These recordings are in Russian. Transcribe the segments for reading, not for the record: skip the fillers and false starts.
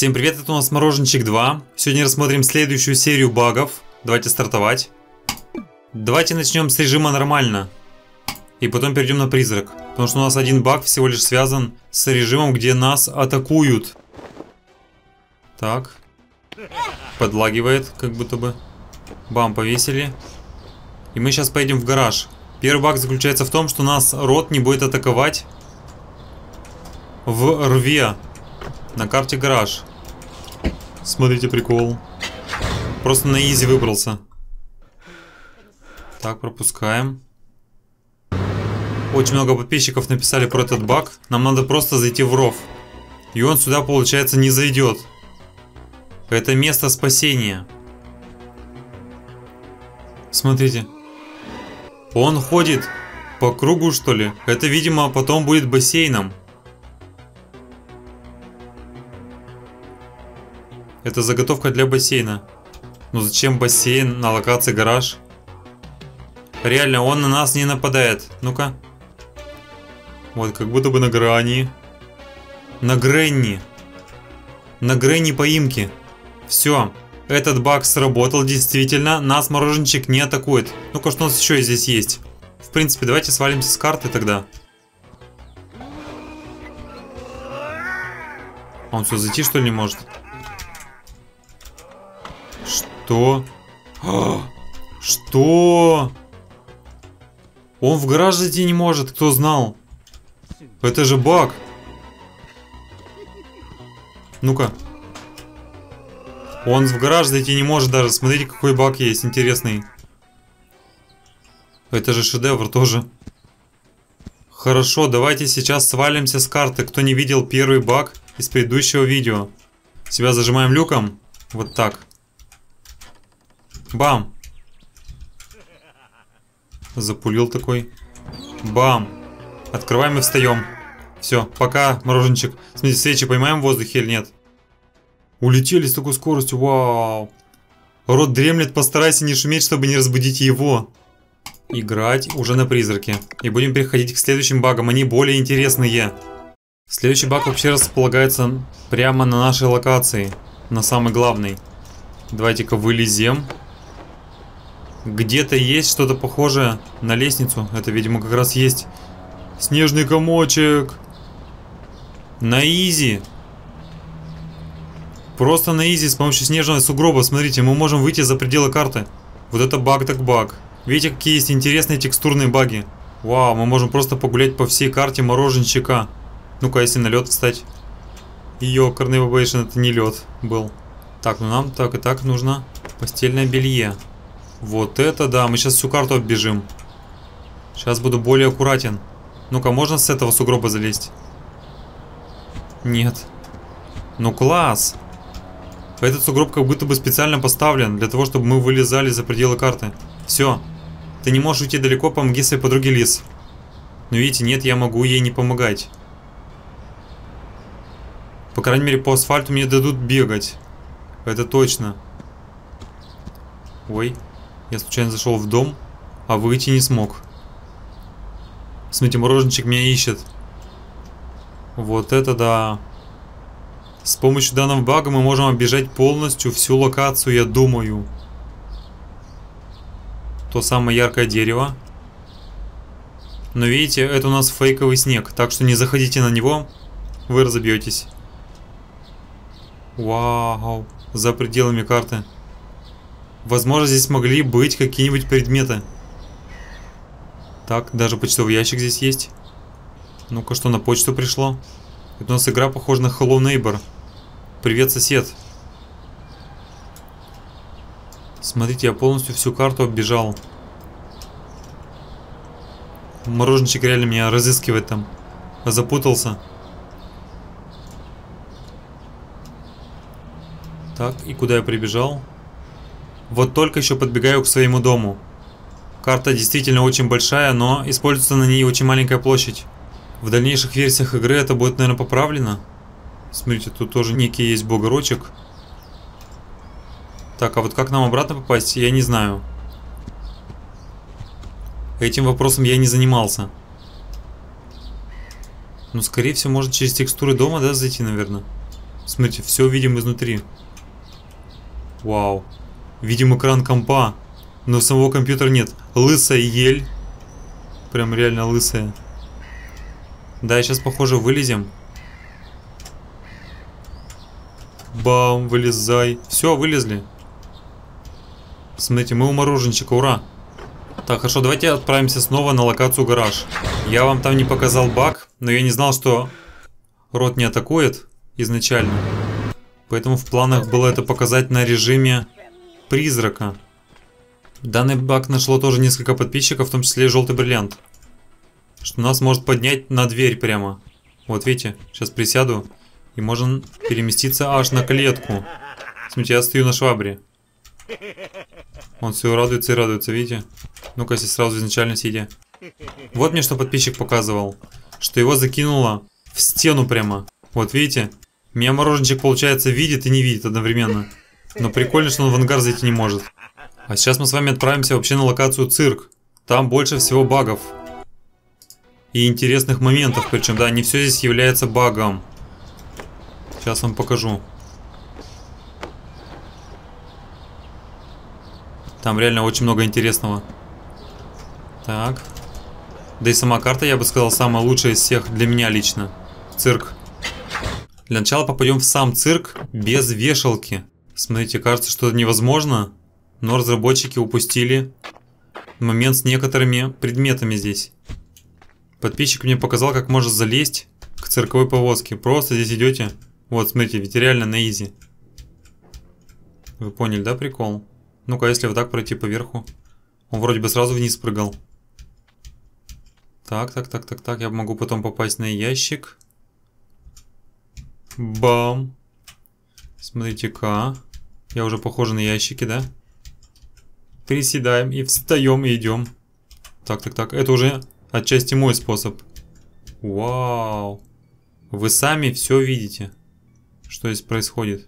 Всем привет, это у нас Мороженчик 2. Сегодня рассмотрим следующую серию багов. Давайте стартовать. Давайте начнем с режима нормально. И потом перейдем на призрак. Потому что у нас один баг всего лишь связан с режимом, где нас атакуют. Так. Подлагивает, как будто бы. Бам, повесили. И мы сейчас поедем в гараж. Первый баг заключается в том, что нас рот не будет атаковать в рве. На карте гараж. Смотрите, прикол. Просто на изи выбрался. Так, пропускаем. Очень много подписчиков написали про этот баг. Нам надо просто зайти в ров. И он сюда, получается, не зайдет. Это место спасения. Смотрите. Он ходит по кругу, что ли? Это, видимо, потом будет бассейном. Это заготовка для бассейна. Но зачем бассейн на локации гараж? Реально, он на нас не нападает. Ну-ка. Вот, как будто бы на грани. На Гренни. На Гренни поимки. Все. Этот баг сработал, действительно. Нас Мороженчик не атакует. Ну-ка, что у нас еще здесь есть? В принципе, давайте свалимся с карты тогда. А он все зайти, что ли, не может? Что? Что? Он в гараж зайти не может, кто знал? Это же баг. Ну-ка. Он в гараж зайти не может даже. Смотрите, какой баг есть, интересный. Это же шедевр тоже. Хорошо, давайте сейчас свалимся с карты. Кто не видел первый баг из предыдущего видео. Себя зажимаем люком. Вот так. Бам. Запулил такой. Бам. Открываем и встаем. Все, пока, Мороженчик. Смотрите, свечи поймаем в воздухе или нет? Улетели с такой скоростью, вау. Рот дремлет, постарайся не шуметь, чтобы не разбудить его. Играть уже на призраке. И будем переходить к следующим багам, они более интересные. Следующий баг вообще располагается прямо на нашей локации. На самый главный. Давайте-ка вылезем. Где-то есть что-то похожее на лестницу. Это, видимо, как раз есть снежный комочек. На изи. Просто на изи с помощью снежного сугроба. Смотрите, мы можем выйти за пределы карты. Вот это баг так баг. Видите, какие есть интересные текстурные баги. Вау, мы можем просто погулять по всей карте Мороженчика. Ну-ка, если на лед встать. Ёкарный бабейшн, это не лед был. Так, ну нам так и так нужно постельное белье. Вот это да, мы сейчас всю карту оббежим. Сейчас буду более аккуратен. Ну-ка, можно с этого сугроба залезть? Нет. Ну класс. Этот сугроб как будто бы специально поставлен для того, чтобы мы вылезали за пределы карты. Все. Ты не можешь уйти далеко, помоги своей подруге Лиз. Но видите, нет, я могу ей не помогать. По крайней мере, по асфальту мне дадут бегать. Это точно. Ой. Я случайно зашел в дом, а выйти не смог. Смотрите, Мороженчик меня ищет. Вот это да. С помощью данного бага мы можем оббежать полностью всю локацию, я думаю. То самое яркое дерево. Но видите, это у нас фейковый снег, так что не заходите на него, вы разобьетесь. Вау, за пределами карты. Возможно, здесь могли быть какие-нибудь предметы. Так, даже почтовый ящик здесь есть. Ну-ка, что на почту пришло? Это у нас игра похожа на Hello Neighbor. Привет, сосед. Смотрите, я полностью всю карту оббежал. Мороженчик реально меня разыскивает там. Запутался. Так, и куда я прибежал? Вот только еще подбегаю к своему дому. Карта действительно очень большая, но используется на ней очень маленькая площадь. В дальнейших версиях игры это будет, наверное, поправлено. Смотрите, тут тоже некий есть бугорочек. Так, а вот как нам обратно попасть, я не знаю. Этим вопросом я не занимался. Ну, скорее всего, может через текстуры дома, да, зайти, наверное. Смотрите, все видим изнутри. Вау. Видим экран компа. Но самого компьютера нет. Лысая ель. Прям реально лысая. Да, сейчас, похоже, вылезем. Бам, вылезай. Все, вылезли. Смотрите, мы у мороженщика, ура. Так, хорошо, давайте отправимся снова на локацию гараж. Я вам там не показал баг, но я не знал, что Рот не атакует изначально. Поэтому в планах было это показать на режиме призрака. Данный баг нашло тоже несколько подписчиков, в том числе и желтый бриллиант. Что нас может поднять на дверь прямо. Вот видите, сейчас присяду и можем переместиться аж на клетку. Смотрите, я стою на швабре. Он все радуется и радуется, видите? Ну-ка, если сразу изначально сидя. Вот мне что подписчик показывал. Что его закинуло в стену прямо. Вот видите? Меня мороженщик, получается, видит и не видит одновременно. Но прикольно, что он в ангар зайти не может. А сейчас мы с вами отправимся вообще на локацию цирк. Там больше всего багов. И интересных моментов. Причем, да, не все здесь является багом. Сейчас вам покажу. Там реально очень много интересного. Так. Да и сама карта, я бы сказал, самая лучшая из всех для меня лично. Цирк. Для начала попадем в сам цирк без вешалки. Смотрите, кажется, что это невозможно. Но разработчики упустили момент с некоторыми предметами здесь. Подписчик мне показал, как можно залезть к цирковой повозке. Просто здесь идете. Вот, смотрите, ведь реально на изи. Вы поняли, да, прикол? Ну-ка, если вот так пройти по верху. Он вроде бы сразу вниз прыгал. Так. Я могу потом попасть на ящик. Бам. Смотрите-ка. Я уже похож на ящики, да? Приседаем и встаем и идем. Так. Это уже отчасти мой способ. Вау. Вы сами все видите, что здесь происходит.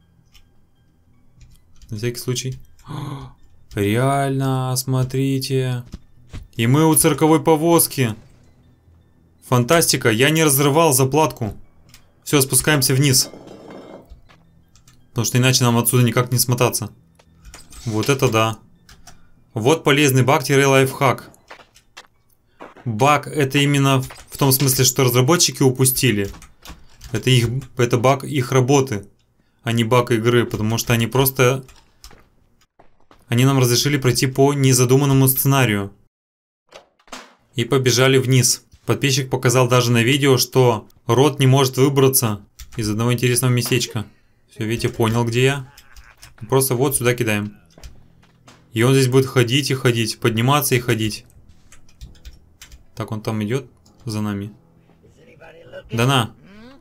На всякий случай. Реально, смотрите. И мы у цирковой повозки. Фантастика, я не разрывал заплатку. Все, спускаемся вниз. Потому что иначе нам отсюда никак не смотаться. Вот это да. Вот полезный баг-лайфхак. Баг это именно в том смысле, что разработчики упустили. Это баг их работы, а не баг игры. Потому что они просто... Они нам разрешили пройти по незадуманному сценарию. И побежали вниз. Подписчик показал даже на видео, что Рот не может выбраться из одного интересного местечка. Все, видите, понял, где я. Просто вот сюда кидаем. И он здесь будет ходить и ходить, подниматься и ходить. Так, он там идет за нами. Да на.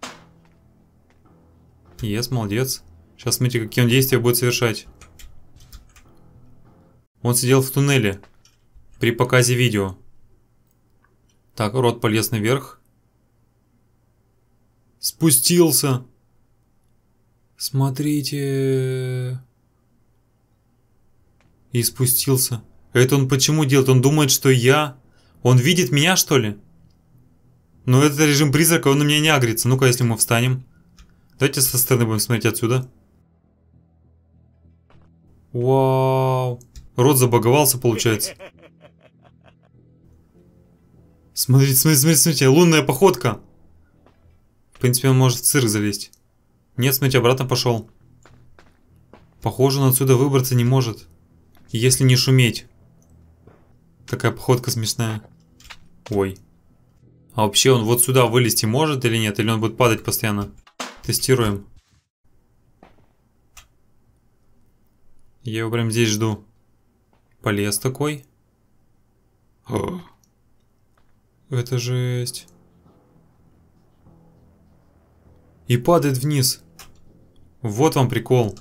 Yes, молодец. Сейчас смотрите, какие он действия будет совершать. Он сидел в туннеле при показе видео. Так, Рот полез наверх. Спустился. Смотрите. И спустился. Это он почему делает? Он думает, что я... Он видит меня, что ли? Но это режим призрака, он на меня не агрится. Ну-ка, если мы встанем. Давайте со стороны будем смотреть отсюда. Вау. Рот забаговался, получается. Смотрите, лунная походка. В принципе, он может в цирк залезть. Нет, смотрите, обратно пошел. Похоже, он отсюда выбраться не может. Если не шуметь. Такая походка смешная. Ой. А вообще он вот сюда вылезти может или нет? Или он будет падать постоянно? Тестируем. Я его прям здесь жду. Полез такой. О, это жесть. И падает вниз. Вот вам прикол.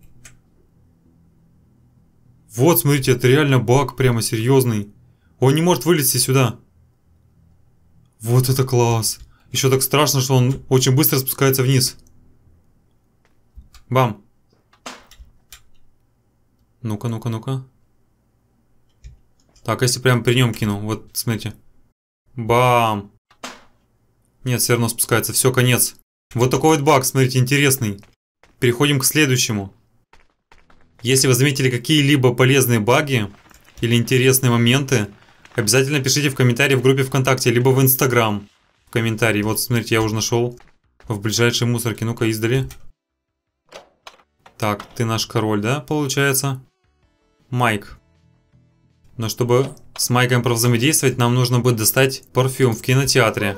Вот, смотрите, это реально баг прямо серьезный. Он не может вылезти сюда. Вот это класс. Еще так страшно, что он очень быстро спускается вниз. Бам. Ну-ка. Так, если прям при нем кину. Вот, смотрите. Бам. Нет, все равно спускается. Все, конец. Вот такой вот баг, смотрите, интересный. Переходим к следующему. Если вы заметили какие-либо полезные баги или интересные моменты, обязательно пишите в комментарии в группе ВКонтакте, либо в Инстаграм в комментарии. Вот, смотрите, я уже нашел в ближайшей мусорке. Ну-ка, издали. Так, ты наш король, да, получается? Майк. Но чтобы с Майком взаимодействовать, нам нужно будет достать парфюм в кинотеатре.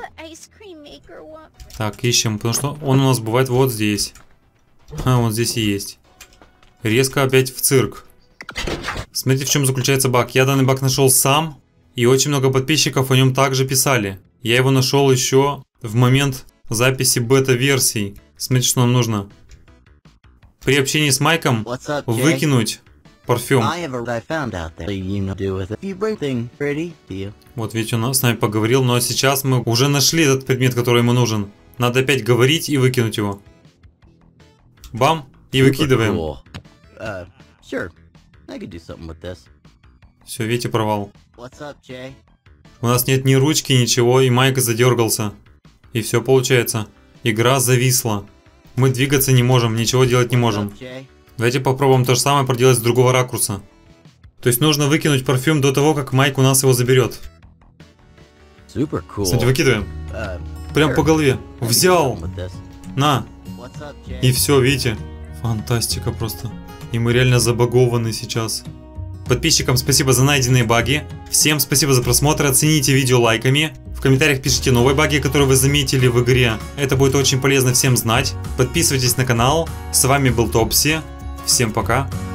Так, ищем, потому что он у нас бывает вот здесь. А, вот здесь и есть. Резко опять в цирк. Смотрите, в чем заключается баг. Я данный баг нашел сам, и очень много подписчиков о нем также писали. Я его нашел еще в момент записи бета-версий. Смотрите, что нам нужно. При общении с Майком выкинуть парфюм. Вот видите, он с нами поговорил, но сейчас мы уже нашли этот предмет, который ему нужен. Надо опять говорить и выкинуть его. Бам! И выкидываем. Все, видите, провал. У нас нет ни ручки, ничего, и Майк задергался. И все получается. Игра зависла. Мы двигаться не можем, ничего делать не можем. Давайте попробуем то же самое проделать с другого ракурса. То есть нужно выкинуть парфюм до того, как Майк у нас его заберет. Смотрите, выкидываем. Прям по голове. Взял. На. И все, видите. Фантастика просто. И мы реально забагованы сейчас. Подписчикам спасибо за найденные баги. Всем спасибо за просмотр. Оцените видео лайками. В комментариях пишите новые баги, которые вы заметили в игре. Это будет очень полезно всем знать. Подписывайтесь на канал. С вами был Топси. Всем пока.